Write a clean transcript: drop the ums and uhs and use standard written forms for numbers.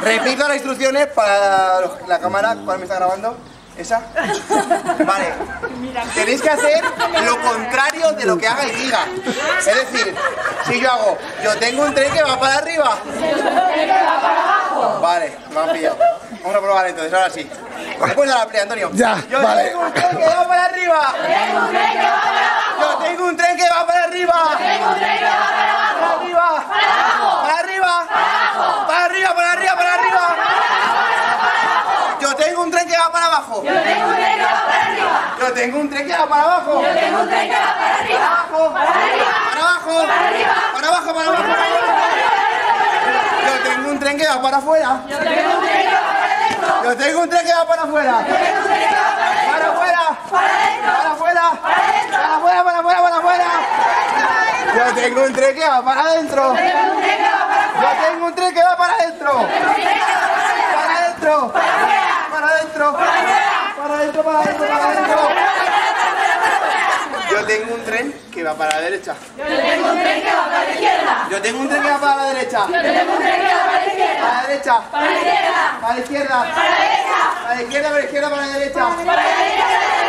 Repito las instrucciones para la cámara, ¿cuál me está grabando? ¿Esa? Vale. Tenéis que hacer lo contrario de lo que haga y diga. Es decir, si yo hago, yo tengo un tren que va para arriba. Vale, me han pillado. Vamos a probar entonces, ahora sí. Después de la play, Antonio. Ya, yo vale. tengo un tren que va para arriba. Yo tengo un tren que va para arriba. Para arriba. Para arriba. Para arriba, para arriba, para arriba. Yo tengo un tren que va para abajo. Yo tengo un tren que va para arriba. Yo tengo un tren que va para abajo. Yo tengo un tren que va para arriba. Para arriba. Para abajo. Para arriba. Para abajo, para abajo. Yo tengo un tren que va para afuera. Yo tengo un tren que va para adentro. Yo tengo un tren que va para afuera. Yo tengo un tren que va para afuera. Para adentro. Para afuera. Para adentro. Para afuera, para afuera, para afuera. Yo tengo un tren que va para adentro. Yo tengo un tren que va para adentro. Para adentro. Para adentro. Para adentro, para adentro, para adentro. Yo tengo un tren que va para la derecha. Yo tengo un tren que va para la izquierda. Yo tengo un tren que va para la derecha. Yo tengo un tren que va para la izquierda. Para la derecha. Para la izquierda. Para la izquierda. Para la derecha. Para la izquierda, para la izquierda, para la derecha. Para la derecha.